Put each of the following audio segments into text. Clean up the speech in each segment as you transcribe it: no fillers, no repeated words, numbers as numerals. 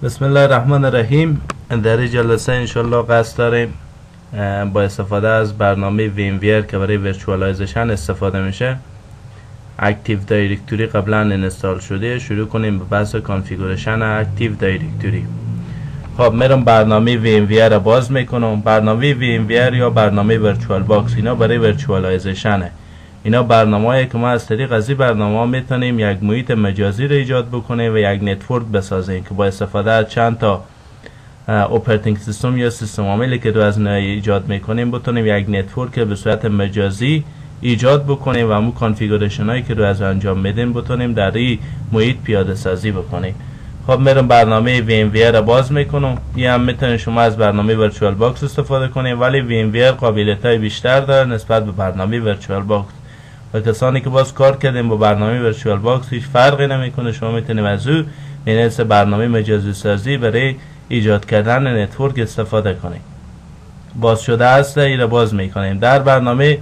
بسم الله الرحمن الرحیم. در این جلسه انشالله قصد داریم با استفاده از برنامه VMware که برای ورچوالایزیشن استفاده میشه، اکتیو دایرکتوری قبلا انستال شده، شروع کنیم به بحث کانفیگوریشن اکتیو دایرکتوری. خب میرم برنامه VMware را باز میکنم. برنامه VMware یا برنامه ورچوال باکس اینا برای ورچوالایزیشنه. اینا برنامه‌ای که ما از طریق از این برنامه میتونیم یک محیط مجازی را ایجاد بکنیم و یک نتورک بسازیم که با استفاده از چند تا اپراتینگ سیستم یا سیستم عاملی که رو از ایجاد میکنیم بتونیم یک نتورک به صورت مجازی ایجاد بکنیم و همون کانفیگوریشن هایی که رو از انجام میدیم بتونیم در این محیط پیاده سازی بکنیم. خب میرم برنامه VMware را باز میکنم. این هم میتونید شما از برنامه ورچوال باکس استفاده کنیم، ولی VMware قابلیت های بیشتر داره نسبت به برنامه ورچوال باکس و کسانی که باز کار کردیم با برنامه ورچوال باکس هیچ فرقی نمیکنه. شما میتونید از او مثل برنامه مجازی سازی برای ایجاد کردن نتورک استفاده کنید. باز شده است، این را باز میکنیم. در برنامه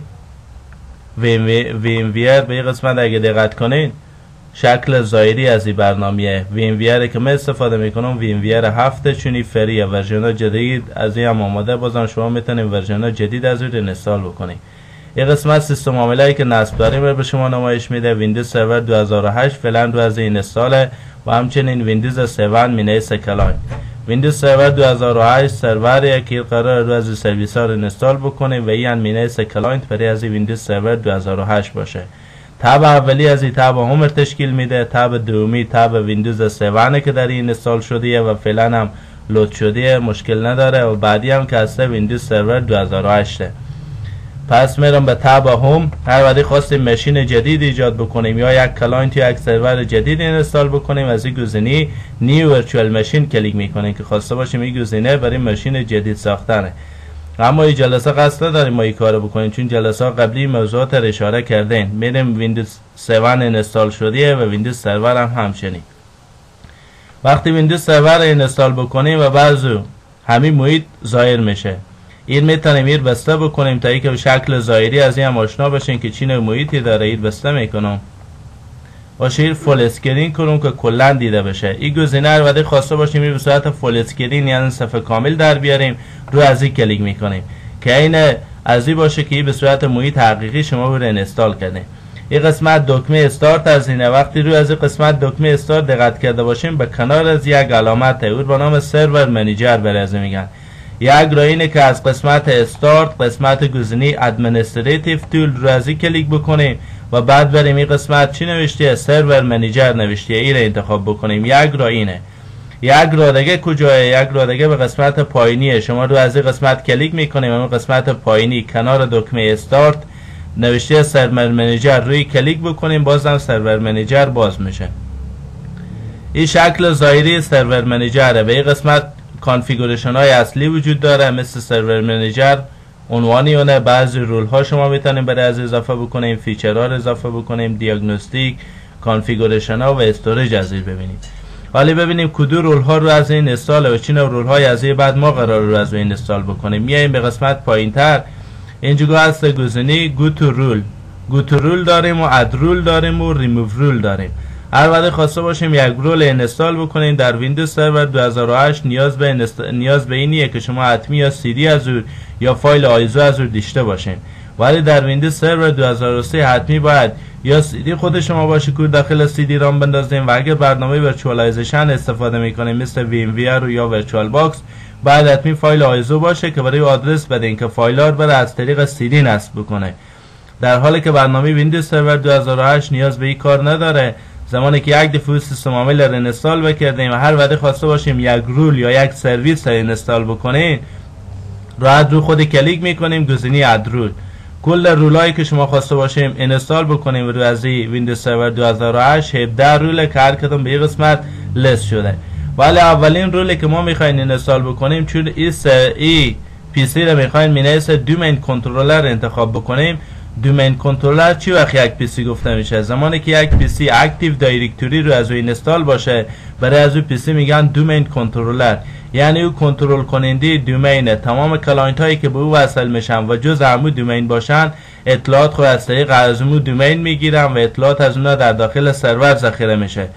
VMware به این قسمت اگه دقت کنید شکل ظاهری از این برنامه VMware که من استفاده میکنم VMware 7 چونی فریه، ورژن جدید از این هم آماده. بازم شما میتونید ورژن جدید از اون انستال بکنید. این قسمت سیستم عاملایی که نصب داریم به شما نمایش میده. ویندوز سرور 2008 فعلا رو از این اینستاله و همچنین ویندوز 7 مینیس کلاینت. ویندوز سرور 2008 سروری که قرار رو از سرویس ها رو اینستال بکنه و این مینیس کلاینت برای از ویندوز سرور 2008 باشه. تاب اولی از این تاب هم تشکیل میده. تاب دومی تاب ویندوز 7 که در این اینستال شده و فعلا هم لود شده، مشکل نداره و بعدی هم که هسته ویندوز سرور 2008. پس میرم به تاب هوم. هر وقتی خواستیم ماشین جدید ایجاد بکنیم یا یک کلاینت یا یک سرور جدید اینستال بکنیم از این گزینه نیو ورچوال ماشین کلیک میکنیم که خواسته باشیم این گزینه برای ماشین جدید ساختنه. اما این جلسه قصد داریم ما این کارو بکنیم چون جلسه قبلی موضوعات را اشاره کردین. میریم ویندوز 7 اینستال شده و ویندوز سرور هم همچنین. وقتی ویندوز سرور اینستال بکنیم و بعضو همین محیط ظاهر میشه. این میتونیم این بسته بکنیم تا اینکه شکل ظاهری از این هم آشنا بشین که چی نوع محیطی داره. این بسته میکنم باشه این فول اسکرین کنم که کلا دیده بشه. این گزینه رو وقتی خواسته باشیم این به صورت فول اسکرین یعنی صفحه کامل در بیاریم رو از این کلیک میکنیم که این از این باشه که این به صورت محیط حقیقی شما رو اینستال کنه. این قسمت دکمه استارت از اینه. وقتی روی از این قسمت دکمه استارت دقت کرده باشیم به کنار از یک علامت او به نام سرور منیجر برای میگن. یک راه اینه که از قسمت استارت قسمت گزینه ادمنستریتیو تول رو از این کلیک بکنیم و بعد بریم این قسمت چی نوشته سرور منیجر نوشته این رو انتخاب بکنیم. یک راه اینه. یک راه دیگه کجاست؟ یک راه دیگه به قسمت پایینیه. شما رو از این قسمت کلیک میکنیم و قسمت پایینی کنار دکمه استارت نوشته سرور منیجر روی کلیک بکنیم بازم سرور منیجر باز میشه. این شکل ظاهری سرور منیجره. به این قسمت کانفیگوریشن های اصلی وجود داره مثل سرور منیجر عنوانی اونه. بعضی رول ها شما میتونیم برای از اضافه بکنیم، فیچر ها رو اضافه بکنیم، دیاگنوستیک، کانفیگوریشن ها و استوریج از این ببینیم. ولی ببینیم کدو رول ها رو از این اینستال و چی نوع رول های از این بعد ما قرار رو از این اینستال بکنیم. میایم به قسمت پایینتر اینجا هست گزینه گو تو رول داریم و اد رول داریم و ریموو رول داریم. هر وقت خواسته باشیم یک رول اینستال بکنیم در ویندوز سرور 2008 نیاز به اینیه که شما حتمی یا CD از اون یا فایل آیزو از اون داشته باشین. ولی در ویندوز سرور 2003 حتمی باید یا CD خود شما باشه که داخل CD رام بندازیم و اگر برنامه ورچوالایزیشن استفاده میکنیم مثل VMware یا ورچوال باکس باید حتمی فایل آیزو باشه که برای آدرس بدین که فایل‌ها رو بره از طریق CD نصب بکنه. در حالی که برنامه ویندوز سرور 2008 نیاز به این کار نداره. زمانی که یک دفعه سیستم عامل رو اینستال بکردیم و هر وقت خواسته باشیم یک رول یا یک سرویس رو اینستال بکنیم راحت رو خود کلیک میکنیم گزینه اد رول. کل رولایی که شما خواسته باشیم اینستال بکنیم رو از ویندوز سرور 2008 17 رول که هر کدوم به این قسمت لیست شده. ولی اولین رولی که ما میخوایم اینستال بکنیم چون این پی سی رو میخوایم مینیس دومین کنترلر انتخاب بکنیم. دومین کنترلر چی وقت یک پی سی گفته میشه؟ زمانی که یک پی سی اکتیو دایرکتوری رو از او اینستال باشه برای از او پی سی میگن دومین کنترلر، یعنی او کنترل کننده دومینه. تمام کلاینت هایی که به او وصل میشن و جز همون دومین باشن اطلاعات خود از طریق از اون دومین میگیرن و اطلاعات از اونها در داخل سرور ذخیره میشه.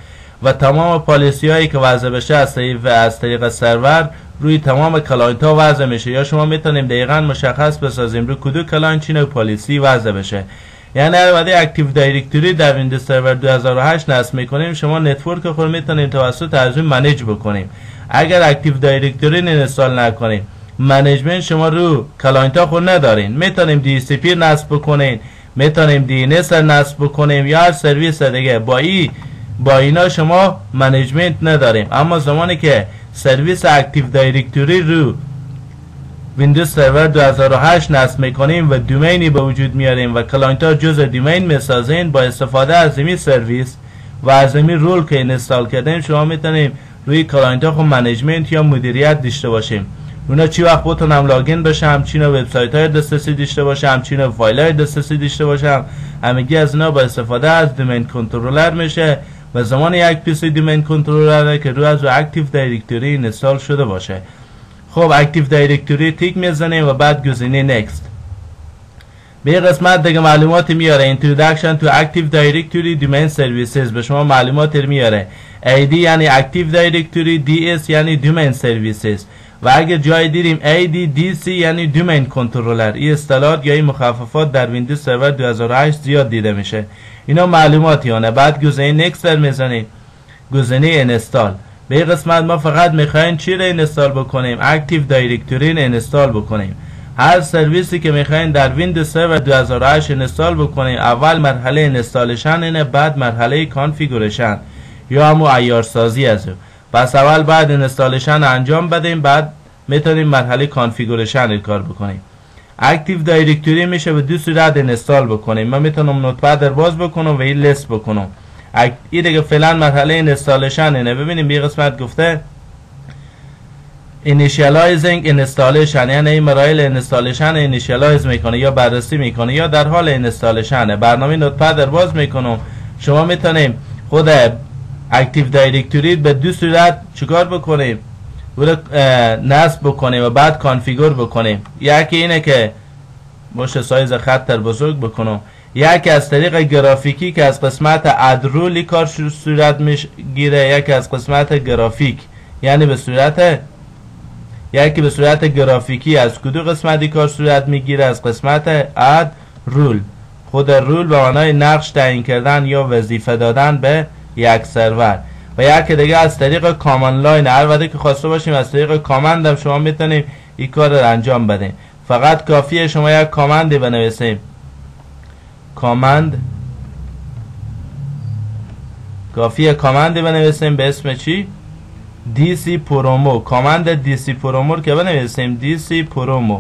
و تمام پالیسی هایی که وضع بشه از طریق سرور روی تمام کلاینت ها وضع میشه، یا شما میتونیم دقیقا مشخص بسازیم روی کدوم کلاینت چی نوع پالیسی وضع بشه. یعنی البته اکتیو دایرکتوری در ویندوز سرور 2008 نصب میکنیم، شما نتورک خود میتونیم توسط از اون منیج بکنیم. اگر اکتیو دایرکتوری اینستال نکنیم، منیجمنت شما رو کلاینت ها خود ندارین، میتونیم دی سی پی نصب بکنین، میتونیم دی ان اس نصب بکنیم یا هر سرویس دیگه. با اینا شما منیجمنت نداریم. اما زمانی که سرویس اکتیو دایرکتوری رو ویندوز سرور 2008 نصب میکنیم و دومینی به وجود میاریم و کلاینت ها جز دومین میسازین، با استفاده از این سرویس و از این رول که اینستال کردیم شما میتونیم روی کلاینت ها خود منیجمنت یا مدیریت داشته باشیم. اونا چی وقت بتونم لاگین بشم، چی نوع وبسایت های دسترسی داشته باشم، چی نوع فایل های دسترسی داشته باشم، همگی از اینا با استفاده از دومین کنترلر میشه. و زمان یک پیس دومین کنترلر که روی از اکتیو دایرکتوری اینستال شده باشه. خب اکتیو دایرکتوری تیک میزنیم و بعد گزینه نکست. به قسمت دیگه معلوماتی میاره، Introduction to Active Directory Domain Services، به شما معلوماتی میاره. ID یعنی Active Directory، DS یعنی Domain Services، و اگه جای دیدیم AD DC یعنی Domain Controller. این اصطلاحات یا این مخففات در ویندوز سرور 2008 زیاد دیده میشه. اینا معلوماتیانه. بعد گزینه نکست میزنیم، گزینه اینستال. به این قسمت ما فقط میخوایم چی رو اینستال بکنیم؟ اکتیو دایرکتوری اینستال بکنیم. هر سرویسی که میخوایم در ویندوز سرور 2008 اینستال بکنیم، اول مرحله اینستالشن اینه، بعد مرحله کانفیگوریشن یا همون عیارسازی از او. پس اول بعد اینستالشن انجام بدیم، بعد میتونیم مرحله کانفیگوریشن کار بکنیم. اکتیو دایرکتوری میشه به دو صورت اینستال بکنیم. من میتونم نوتپد رو باز بکنم و این لیست بکنم. این دیگه فعلا مرحله اینستالشن اینه. ببینیم به قسمت گفته initializing installation، یعنی این مراحل اینستالشن اینیشیالایز میکنه یا بررسی میکنه یا در حال اینستالشنه. برنامه نوتپد رو باز میکنم. شما میتونیم خود اکتیو دایرکتوری به دو صورت چیکار بکنیم؟ رو نصب بکنیم و بعد کانفیگور بکنیم. یکی اینه که باشه سایز خط بزرگ بکنم، یکی از طریق گرافیکی که از قسمت ادرولی کار صورت میگیره، یکی از قسمت گرافیک یعنی به صورت یکی به صورت گرافیکی از کدو قسمتی کار صورت میگیره؟ از قسمت اد رول. خود رول به معنای نقش تعیین کردن یا وظیفه دادن به یک سرور. و یکی دیگه از طریق کامند لاین. هر وقتی که خواسته باشیم از طریق کامند هم شما میتونیم این کار رو انجام بدیم. فقط کافیه شما یک کامندی بنویسیم. کافیه کامندی بنویسیم به اسم چی؟ DC پرومو. کامند DC پرومو که بنویسیم DC پرومو.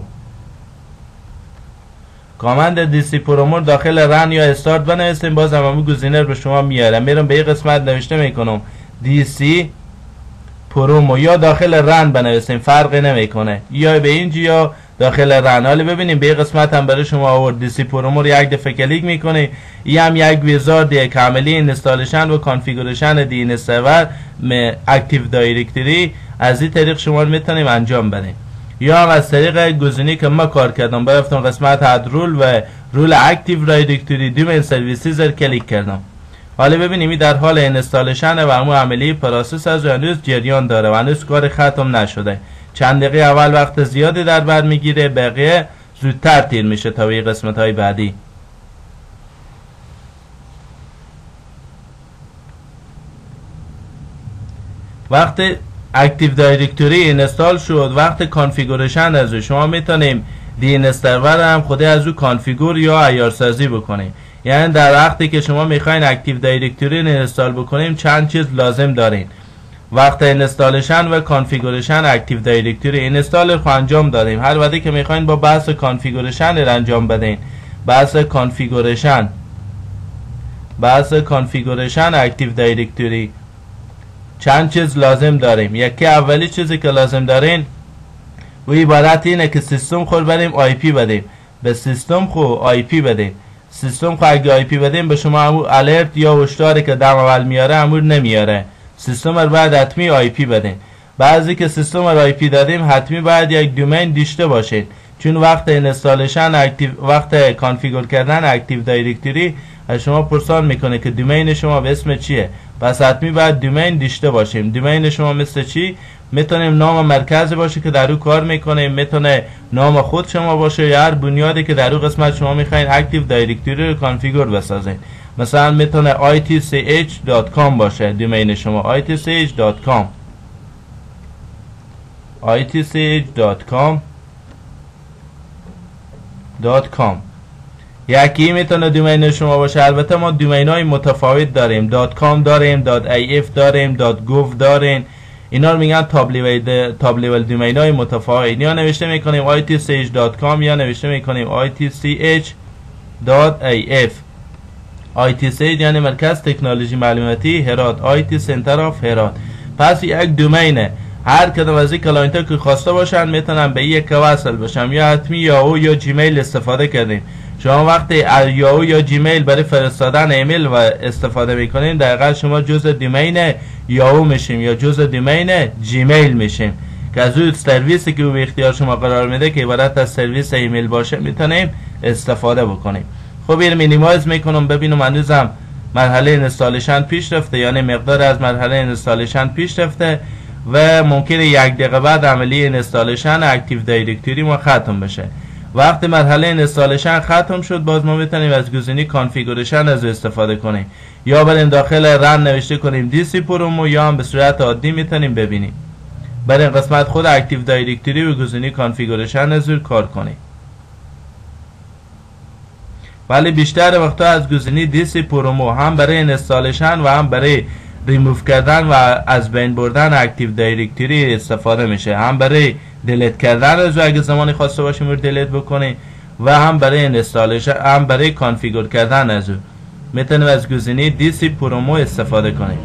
کامند DC پرومو داخل رن یا استارت بنویسیم، باز هم همون گزینه رو به شما میاره. میرم به این قسمت نوشته میکنم DC پرومو، یا داخل رن بنویسیم فرقی نمیکنه، یا به اینجا یا داخل رن. حالا ببینیم به این قسمت هم برای شما آورد. DC پرومو رو یک دفعه کلیک میکنه، این هم یک ویزارد کاملی اینستالیشن و کانفیگوریشن دی سرور اکتیو دایرکتوری. از این طریق شما میتونیم انجام بدیم. یا هم از طریق گزینه‌ای که ما کار کردم، برفتم قسمت اد رول و رول اکتیو دایرکتوری دومین سرویسز رو کلیک کردم. حالا ببینیم این در حال اینستالیشن و همون عملی پروسس از هنوز جریان داره و هنوز کار ختم نشده. چند دقیقه اول وقت زیادی در بر میگیره، بقیه زودتر تیر میشه تا به قسمت های بعدی. وقتی اکتیو دایرکتوری اینستال شد، وقت کانفیگوریشن از شما میتونیم دی سرور هم خود از او کانفیگور یا عیارسازی بکنیم. یعنی در وقتی که شما میخواین اکتیو دایرکتوری اینستال بکنیم چند چیز لازم دارین. وقت اینستالیشن و کانفیگوریشن اکتیو دایرکتوری اینستال رو انجام دادیم. هر وقتی که میخواین با بحث کانفیگوریشن رو انجام بدین، بحث کانفیگوریشن اکتیو دایرکتوری چند چیز لازم داریم. یکی اولی چیزی که لازم دارین و عبارت اینه که سیستم خود بریم آی پی بدیم. به سیستم خود آی پی بدیم. سیستم خود اگه آی پی بدیم به شما همون الرت یا هشداری که دم اول میاره همون نمیاره. سیستم رو باید حتمی آی پی بدین. بعضی که سیستم رو آی پی دادیم حتمی باید یک دومین داشته باشید، چون وقت اینستالیشن وقت کانفیگور کردن اکتیو دایرکتوری از شما پرسان میکنه که دومین شما به اسم چیه، پس حتمی باید دومین داشته باشیم. دومین شما مثل چی؟ میتونیم نام مرکز باشه که در او کار میکنیم، میتونه نام خود شما باشه یا هر بنیادی که در او قسمت شما میخواین اکتیو دایرکتوری رو کانفیگور بسازین. مثلا میتونه itch.com باشه دومین شما، itch.com itch.com یکی میتونه دومین شما باشه. البته ما دومین های متفاوت داریم، .com داریم، .if داریم، .gov داریم، اینا رو میگن تاب لیول دومین های متفاوت. یا نوشته میکنیم itch.com یا نوشته میکنیم itch.if. ITC یعنی مرکز تکنولوژی معلوماتی هرات، IT سنتر آف هرات. پس یک دومینه، هر کدوم از این کلاینت ها که خواسته باشن میتونن به یک وصل بشن، یا حتمی یاهو یا جیمیل استفاده کردیم. شما وقتی یاهو یا جیمیل برای فرستادن ایمیل و استفاده میکنین، دقیقا شما جزء دومین یاهو میشیم یا جزء دومین جیمیل میشیم که از اون سرویسی که به اختیار شما قرار میده که عبارت از سرویس ایمیل باشه میتونیم استفاده بکنیم. خب این مینیمایز میکنم ببینم هنوزم مرحله اینستالیشن پیش رفته، یعنی مقدار از مرحله اینستالیشن پیش رفته و ممکنه 1 دقیقه بعد عملی اینستالیشن اکتیو دایرکتوری ما ختم بشه. وقتی مرحله اینستالیشن ختم شد، باز ما میتونیم از گزینه کانفیگوریشن از استفاده کنیم، یا بریم داخل رن نوشته کنیم دیسی پرومو، یا هم به صورت عادی میتونیم ببینیم. برای قسمت خود اکتیو دایرکتوری و گزینه کانفیگوریشن از کار کنیم. ولی بیشتر وقتا از گزینه دیسی پرومو هم برای اینستالیشن و هم برای ریموف کردن و از بین بردن اکتیو دایرکتوری استفاده میشه، هم برای دیلیت کردن از اگه زمانی خواسته باشیم رو دیلیت بکنیم، و هم برای اینستالیشن هم برای کانفیگور کردن از او میتونیم از گزینه دیسی پرومو استفاده کنیم.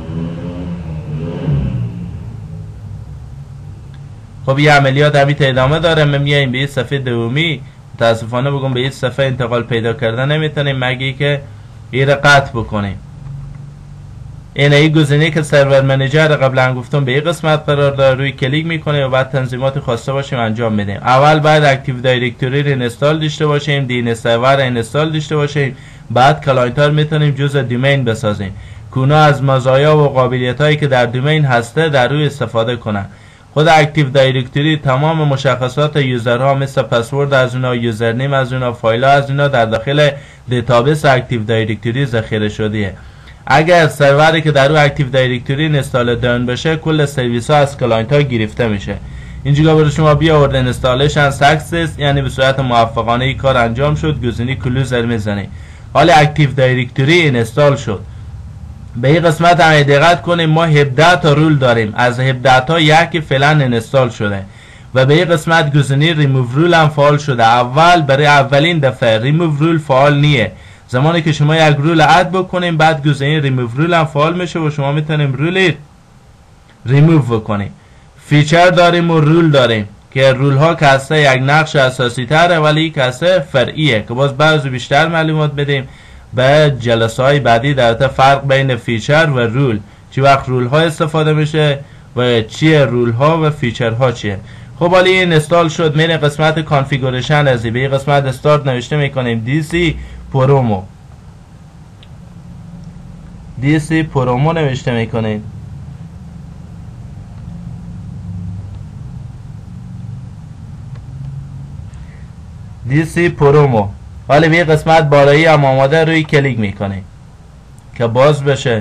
خب یه عملیات همیت ادامه داره. ما میاییم به صفحه دومی. متاسفانه بگم به این صفحه انتقال پیدا کردن نمیتونیم مگه که این قطع بکنیم. این گزینه که سرور منیجر قبلا گفتم به این قسمت قرار داره، روی کلیک میکنیم و بعد تنظیمات خواسته باشیم انجام میدیم. اول بعد اکتیو دایرکتوری رو اینستال داشته باشیم، دین سرور اینستال داشته باشیم، بعد کلاینت ها میتونیم جزء دومین بسازیم. کونا از مزایا و قابلیت هایی که در دومین هسته در روی استفاده کنن. خود اکتیو دایرکتوری تمام مشخصات یوزرها مثل پسورد از اونا، یوزرنیم از اونا، فایل ها از اونا در داخل دیتابیس اکتیو دایرکتوری ذخیره شده. اگر سروری که در رو اکتیو دایرکتوری اینستال داون بشه، کل سرویس ها از کلاینت ها گرفته میشه. اینجا برای شما بیاورد اینستالیشن سکسس، یعنی به صورت موفقانه ای کار انجام شد، گزینه کلوزر میزنید. حالا اکتیو دایرکتوری اینستال شد. به این قسمت هم دقت کنیم، ما 17 تا رول داریم، از 17 تا یکی فعلا اینستال شده و به این قسمت گزینه ریموو رول هم فعال شده. اول برای اولین دفعه ریموو رول فعال نیه. زمانی که شما یک رول اد بکنیم، بعد گزینه ریموو رول هم فعال میشه و شما میتونیم رول ریموو بکنیم. فیچر داریم و رول داریم که رول ها کسته یک نقش اساسی تره، ولی کسته فرعیه که باز بعضی بیشتر معلومات بدیم به جلسه های بعدی در فرق بین فیچر و رول، چی وقت رول ها استفاده میشه و چیه رول ها و فیچر ها چیه. خب حالا این اینستال شد، میره قسمت کانفیگوریشن از به قسمت استارت نوشته میکنیم دیسی پرومو. دیسی پرومو نوشته میکنیم. دیسی پرومو. حالا به قسمت بالایی هم آماده روی کلیک میکنیم که باز بشه.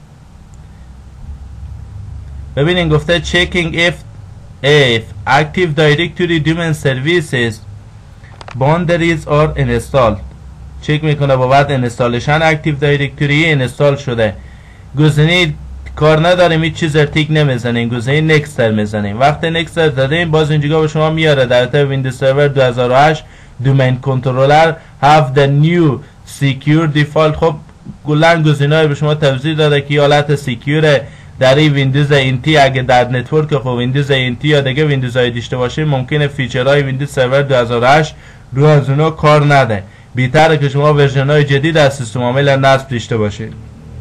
ببینین گفته checking if active directory domain services boundaries are installed. چک میکنه با بعد اینستالیشن اکتیو دایرکتوری اینستال شده. گزینه کار نداریم، هیچ چیز تیک نمیزنیم، گزینه نکستر میزنیم. وقتی نکستر دادیم باز اینجا به شما میاره در طب ویندوز سرور 2008 domain controller have the new secure default. خب کلا گزینه‌ای به شما توضیح داده که حالت سکیور در این ویندوز اینتی اگه در نتورک خب ویندوز اینتی یا دیگه ویندوزهای داشته باشه، ممکنه فیچرهای ویندوز سرور 2008 رو از اونا کار نده. بهتره که شما ورژن‌های جدید از سیستم عامل نصب داشته باشید،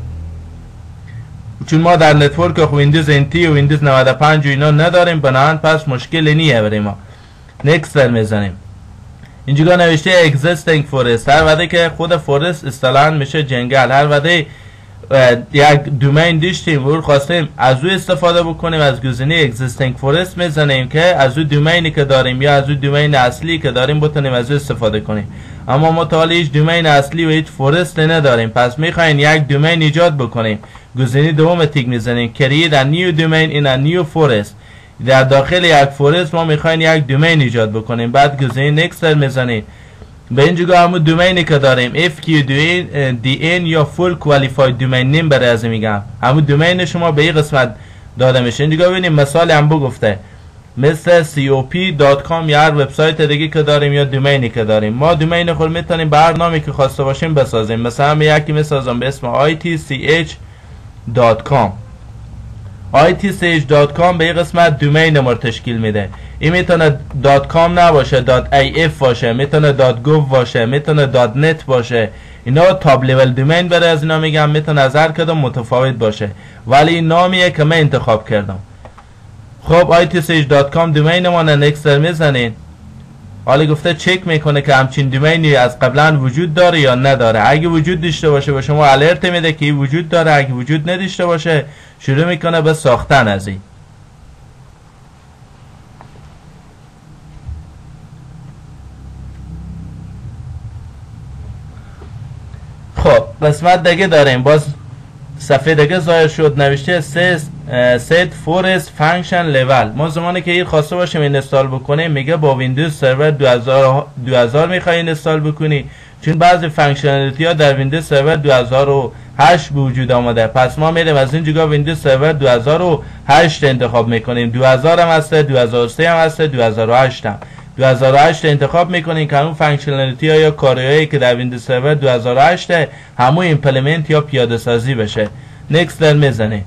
چون ما در نتورک خب ویندوز اینتی و ویندوز 95 و اینا نداریم، بنابراین پس مشکلی نیه برای ما. نکست میزنیم. اینجا نوشته existing forest. هر وقتی که خود فورست اصطلاحاً میشه جنگل، هر وقتی یک دومین داشتیم و خواستیم از او استفاده بکنیم، از گزینه existing forest میزنیم که از او دومینی که داریم یا از او دومین اصلی که داریم بتونیم از او استفاده کنیم. اما ما تا حالا هیچ دومین اصلی و هیچ فورست نداریم، پس میخواین یک دومین ایجاد بکنیم. گزینه دوم تیک میزنیم create a new domain in a new forest. در داخل یک فورست ما میخواین یک دومین ایجاد بکنیم. بعد گزینه next میزنیم. به اینجا همون دومینی که داریم FQDN یا full qualified domain name برای از میگم، همون دومین شما به این قسمت داده میشه. اینجا ببینیم مثال هم گفته مثل cop.com یا هر وبسایت دیگه که داریم یا دومینی که داریم. ما دومین خود میتونیم به هر نامی که خواسته باشیم بسازیم. مثلا یکی میسازم به اسم itch.com. itch.com به این قسمت دومین ما تشکیل میده. این میتونه .com نباشه، .if باشه، میتونه .gov باشه، میتونه .net باشه. اینا تاپ لیول دومین برای از اینا میگم، میتونه از هر کدوم متفاوت باشه، ولی این نامیه که من انتخاب کردم. خب itch.com دومین ما نکستر میزنین. حالا گفته چک میکنه که همچین دومینی از قبلا وجود داره یا نداره. اگه وجود داشته باشه به شما الرت میده که این وجود داره، اگه وجود نداشته باشه شروع میکنه به ساختن از این. خب قسمت دیگه داریم، باز صفحه دیگه ظاهر شد، نوشته set forest function level. ما زمانی که این خواسته باشیم اینستال بکنیم میگه با ویندوز سرور 2000 میخوای اینستال بکنی، چون بعضی فانکشنالیتی ها در ویندوز سرور 2008 به وجود آمده. پس ما میریم از این جگاه ویندوز سرور 2008 انتخاب میکنیم. 2000 هم هسته، 2003 هم هسته، 2008 هم. 2008 انتخاب میکنین که اون فانکشنالیتی ها یا کاریایی که در ویندوز سرور 2008 همون ایمپلمنت یا پیاده سازی بشه. نکست در میزنی.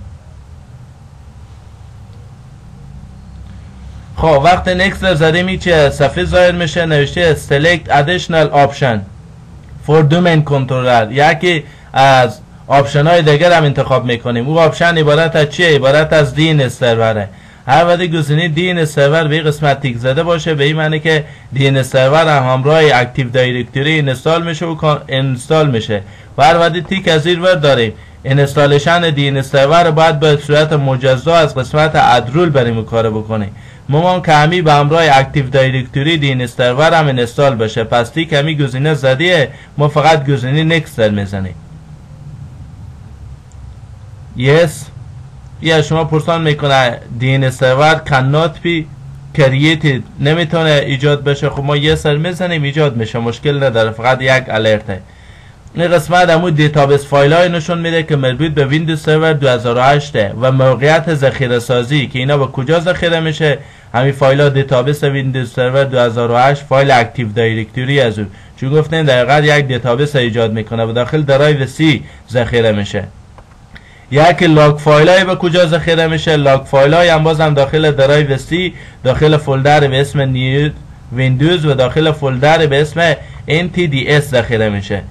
خب وقتی نکست در زدیم این چه صفحه ظاهر میشه، نوشته select additional option for domain controller. یکی از آپشن های دیگر هم انتخاب میکنیم. او آپشن عبارت از چیه؟ عبارت از DNS سروره. هر وقتی گزینه DNS سرور به قسمت تیک زده باشه به این معنی که DNS سرور هم همراه اکتیو دایرکتوری اینستال میشه و اینستال میشه. و هر وقتی تیک از این ور داریم اینستالیشن DNS سرور باید به صورت مجزا از قسمت ادرول بریم کار بکنیم. ممکن که همی به همراه اکتیو دایرکتوری DNS سرور هم اینستال بشه. پس تیک همی گزینه زدیه، ما فقط گزینه نکست در میزنیم. yes یا شما پرسان میکنه DNS سرور cannot be created، نمیتونه ایجاد بشه. خب ما یه سر میزنیم ایجاد میشه، مشکل نداره، فقط یک الرته. این قسمت همون دیتابیس فایل های نشون میده که مربوط به ویندوز سرور 2008 و موقعیت ذخیره سازی که اینا به کجا ذخیره میشه. همین فایل ها دیتابیس ویندوز سرور 2008 فایل اکتیو دایرکتوری از او، چون گفتن دقیقاً یک دیتابیس ایجاد میکنه و داخل درایو سی ذخیره میشه. یک لاگ فایل های به کجا ذخیره میشه؟ لاگ فایل های هم بازم داخل درایو سی، داخل فولدر به اسم نیو ویندوز و داخل فولدر به اسم NTDS ذخیره میشه.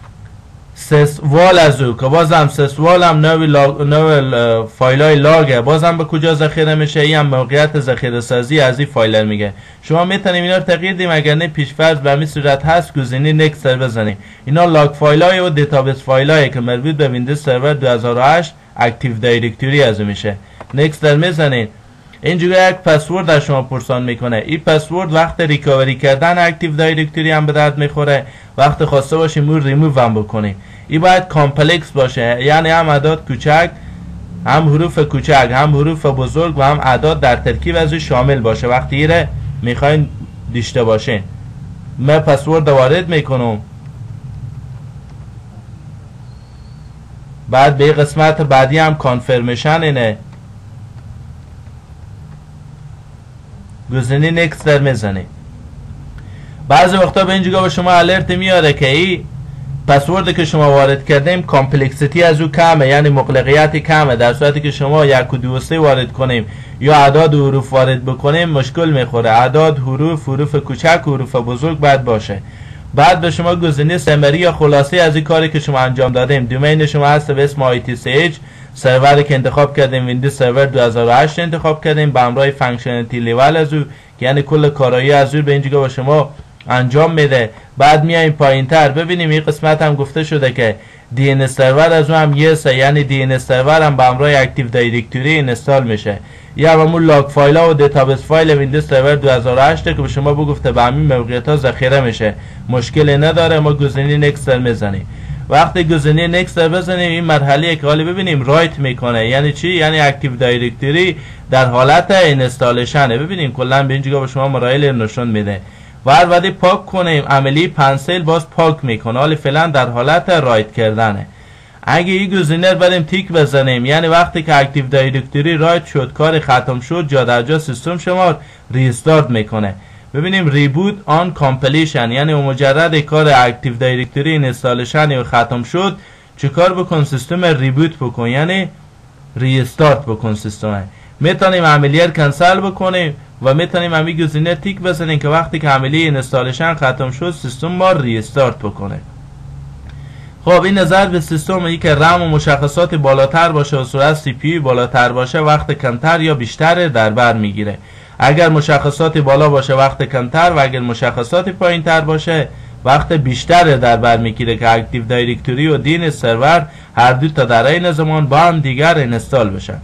سسوال از او که بازم سسوال هم نوع فایل های لاگه، بازم به کجا ذخیره میشه؟ این هم موقعیت ذخیره سازی از این فایل میگه. شما میتونیم اینا رو تغییر دیم، اگر نه پیش‌فرض به همین صورت هست گزینه نکست بزنیم. اینا لاگ فایل های و دیتابیس فایل هایی که مربوط به ویندوز سرور 2008 اکتیو دایرکتوری از میشه. نکست در میزنید. اینجا یک پسورد از شما پرسان میکنه. این پسورد وقت ریکاوری کردن اکتیو دایرکتوری هم به درد میخوره، وقت خواسته باشیم اون ریموو هم بکنیم. این باید کامپلکس باشه، یعنی هم اعداد کوچک، هم حروف کوچک، هم حروف بزرگ و هم اعداد در ترکیب از شامل باشه. وقتی ایره میخواین داشته باشین. من پسورد وارد میکنم، بعد به قسمت بعدی هم کانفرمیشن اینه، گزینه نکست در میزنی. بعضی وقتا به اینجا به شما الرت میاره که این پسورد که شما وارد کردیم کامپلکسیتی از او کمه، یعنی مغلقیت کمه. در صورتی که شما 1 و 2 و 3 وارد کنیم یا اعداد و حروف وارد بکنیم مشکل میخوره. اعداد، حروف کوچک و حروف بزرگ باید باشه. بعد به شما گزینه سمری یا خلاصه از این کاری که شما انجام دادیم. دومین شما هست به اسم itch، سروری که انتخاب کردیم ویندوز سرور 2008 انتخاب کردیم با همراه فانکشنالیتی لیول از او، که یعنی کل کارایی از او به اینجا با شما انجام میده. بعد میایم پایین تر ببینیم این قسمت هم گفته شده که DNS سرور از اون هم یسه، یعنی DNS سرور هم به همراه اکتیو دایرکتوری اینستال میشه. یا همون لاگ فایل ها و دیتابیس فایل ویندوز سرور 2008 که به شما بگفته به همین موقعیت ها ذخیره میشه، مشکلی نداره. ما گزینه نکست میزنیم. وقتی گزینه نکست بزنیم این مرحله که حالا ببینیم رایت میکنه. یعنی چی؟ یعنی اکتیو دایرکتوری در حالت اینستالیشنه. ببینیم کلا به اینجا به شما مراحل نشون میده. ولی پاک کنیم، عملی پنسل باز پاک میکنه. حالا فعلا در حالت رایت کردنه. اگه این گزینه رو بریم تیک بزنیم، یعنی وقتی که اکتیو دایرکتوری رایت شد، کار ختم شد، جا در جا سیستم شما ریستارت میکنه. ببینیم ریبوت آن کامپلیشن، یعنی مجرد کار اکتیو دایرکتوری اینستالیشن و ختم شد چیکار بکن؟ سیستم ریبوت بکن، یعنی ریستارت بکن سیستم. میتونیم عملیات کنسل بکنیم و میتونیم همین گزینه تیک بزنیم که وقتی که عملیه اینستالیشن ختم شد سیستم ما ریستارت بکنه. خب این نظر به سیستم ای که رم و مشخصات بالاتر باشه و سرعت سی پی بالاتر باشه وقت کمتر یا بیشتر در بر میگیره. اگر مشخصات بالا باشه وقت کمتر و اگر مشخصات پایین تر باشه وقت بیشتر در بر میگیره که اکتیو دایرکتوری و DNS سرور هر دو تا در این زمان با هم دیگر اینستال بشن.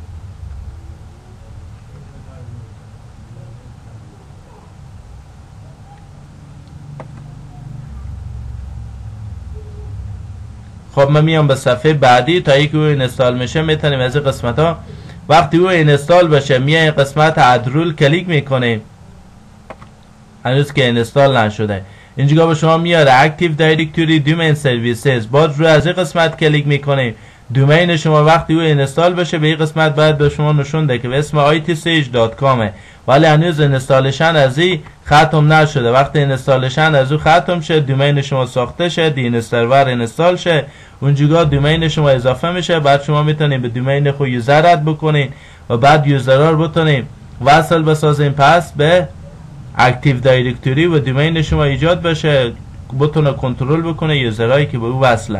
خب من میام به صفحه بعدی. تا اینکه او اینستال میشه میتونیم از این قسمت ها وقتی او اینستال بشه میایم قسمت ادرول کلیک میکنیم، هنوز که اینستال نشده. اینجا به شما میاره اکتیو دایرکتوری دومین سرویسز. باز روی از این قسمت کلیک میکنیم. دومین شما وقتی او اینستال بشه به این قسمت باید به شما نشون ده که به اسم itsage.com، ولی هنوز اینستالشن از این ختم نشده. وقتی اینستالشن از او ختم شه، دومین شما ساخته شه، DNS سرور اینستال شه، اونجا دومین شما اضافه میشه. بعد شما میتونید به دومین خود یوزر رد بکنین و بعد یوزرها رو بتونین وصل بسازین پس به اکتیو دایرکتوری و دومین شما ایجاد بشه، بتونه کنترل بکنه یوزرهایی که به او وصلن.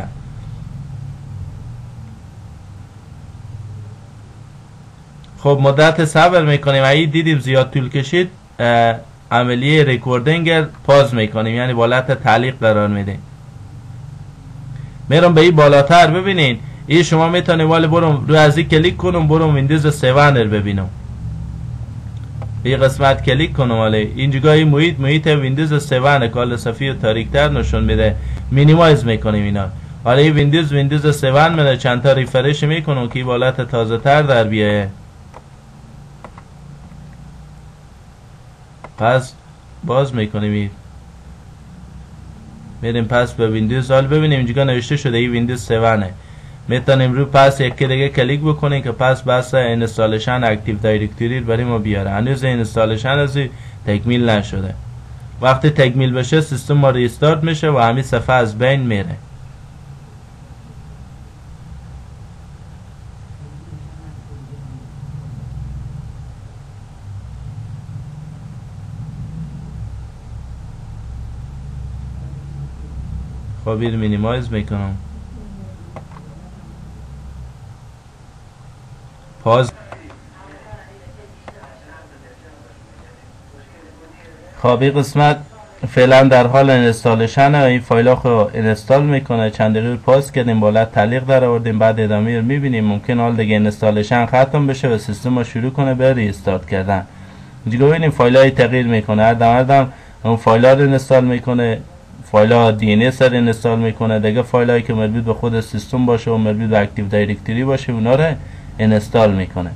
خب مدت صبر میکنیم. اگه دیدیم زیاد طول کشید عملیه ریکوردینگ پاز میکنیم، یعنی بالات تعلیق قرار میدیم. میرم به این بالاتر. ببینین این شما میتونید ولی برم روی از این کلیک کنم برم ویندوز 7 رو ببینم. این قسمت کلیک کنم ولی اینجا این محیط ویندوز 7 کال صفحه تاریک‌تر نشون میده. مینیمایز میکنیم اینا. حالا این ویندوز 7 میده. چند تا ریفرش میکنم که بالات تازه تر در بیایه. پس باز میکنیم میریم پس به ویندوز. حال ببینیم اینجا نوشته شده این ویندوز 7 میتونیم رو پس یکی دیگه کلیک بکنیم که پس بس اینستالیشن اکتیو دایرکتوری رو برای ما بیاره. هنوز اینستالیشن از تکمیل نشده. وقتی تکمیل بشه سیستم ما ریستارت میشه و همین صفحه از بین میره. خب این مینیمایز میکنم. پاز. خب این قسمت فعلا در حال اینستالیشن و این فایل ها خود اینستال میکنه. چند دقیقه پاز کردیم بالا تعلیق در آوردیم. بعد ادامه رو میبینیم. ممکن حال دیگه اینستالیشن ختم بشه و سیستم رو شروع کنه به ریستارت کردن. اینجا ببینیم فایل های تغییر میکنه. هر دم اون فایل ها رو اینستال میکنه. فایل ها DNS رو اینستال میکنه. دیگه فایل هایی که مربوط به خود سیستم باشه و مربوط به اکتیو دایرکتوری باشه اونا رو اینستال میکنه.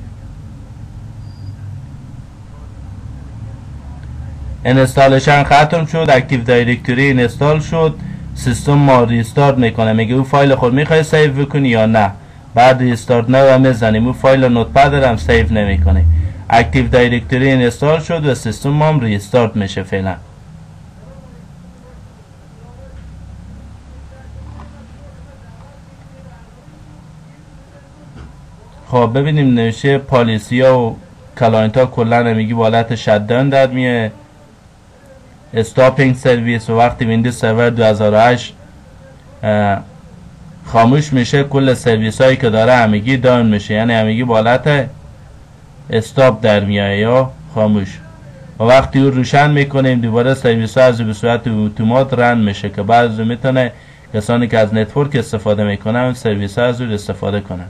اینستالیشن ختم شد، اکتیو دایرکتوری اینستال شد، سیستم ما ریستارت میکنه. میگه اون فایل خود میخوای سیو بکنی یا نه. بعد ریستارت نو میزنیم. اون فایل نوتپد هم سیو نمیکنه. اکتیو دایرکتوری اینستال شد و سیستم ما هم ریستارت میشه فعلا. خب ببینیم نوشته پالیسی ها و کلاینت ها کلن میگی بالات شتداون در میه، استاپینگ سرویس. و وقتی ویندوز سرور 2008 خاموش میشه کل سرویس هایی که داره همگی داون میشه، یعنی همگی بالات استاپ در میایه یا خاموش. و وقتی او روشن میکنیم دوباره سرویس ها از به صورت اتومات رن میشه که بعضی میتونه کسانی که از نتورک استفاده میکنن اون سرویس ها از او استفاده کنن.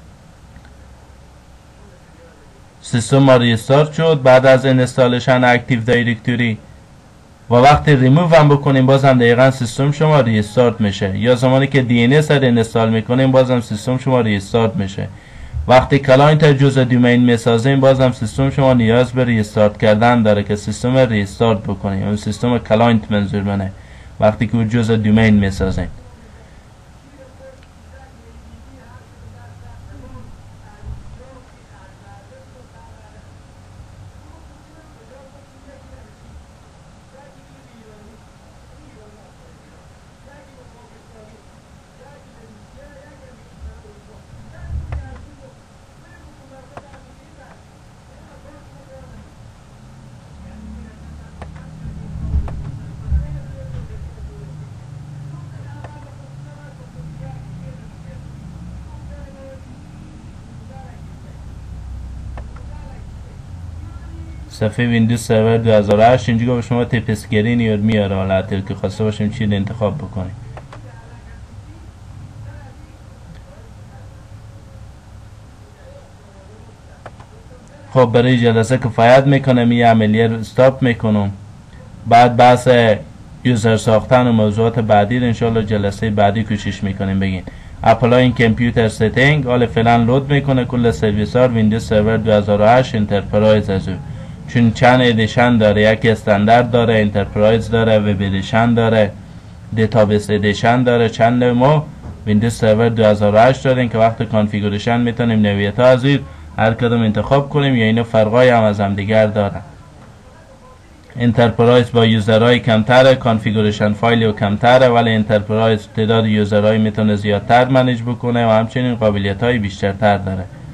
سیستم ما ریستارت شد بعد از اینستالشن اکتیو دایرکتوری و وقتی ریموو هم بکنیم بازم دقیقا سیستم شما ریستارت میشه، یا زمانی که دی ان اس رو اینستال میکنیم بازم سیستم شما ریستارت میشه. وقتی کلاینت جزء دومین میسازیم بازم سیستم شما نیاز به ریستارت کردن داره که سیستم ریستارت بکنیم، اون سیستم کلاینت منظور منه وقتی که جزء دومین میسازیم. صفحه ویندوز سرور 2008 اینجا به شما تیپ اسکرین میاره، حالا که خواسته باشیم چی انتخاب بکنیم. خب برای جلسه کفایت میکنه، می عملیه رو استاپ میکنم. بعد بحث یوزر ساختن و موضوعات بعدی رو انشالله جلسه بعدی کوشش میکنیم بگین. اپلاین کامپیوتر ستینگ حالا فعلا لود میکنه کل سرویس ها ویندوز سرور 2008 انترپرایز از او، چون چند ادیشن داره، یکی استاندارد داره، انترپرایز داره، وب ادیشن داره، دیتابیس ادیشن داره، چند ما ویندوز سرور 2008 داریم که وقت کانفیگوریشن میتونیم نوعیت ها از این هر کدوم انتخاب کنیم یا اینا فرقای هم از هم دیگر دارن. انترپرایز با یوزرهای کمتره، کانفیگوریشن فایل و کمتره، ولی انترپرایز تعداد یوزرهای میتونه زیادتر منیج بکنه و همچنین قابلیت های بیشتر داره.